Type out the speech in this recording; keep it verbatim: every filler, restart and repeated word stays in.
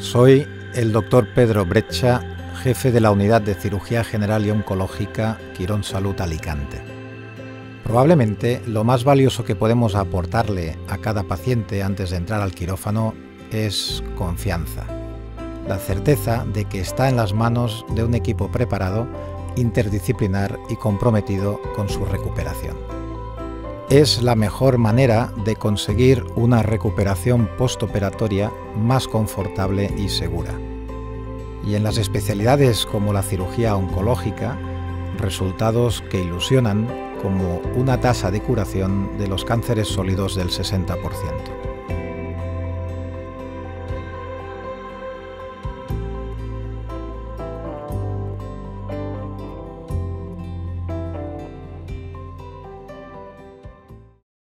Soy el doctor Pedro Breccia, jefe de la Unidad de Cirugía General y Oncológica Quirón Salud Alicante. Probablemente lo más valioso que podemos aportarle a cada paciente antes de entrar al quirófano es confianza, la certeza de que está en las manos de un equipo preparado, interdisciplinar y comprometido con su recuperación. Es la mejor manera de conseguir una recuperación postoperatoria más confortable y segura. Y en las especialidades como la cirugía oncológica, resultados que ilusionan como una tasa de curación de los cánceres sólidos del sesenta por ciento.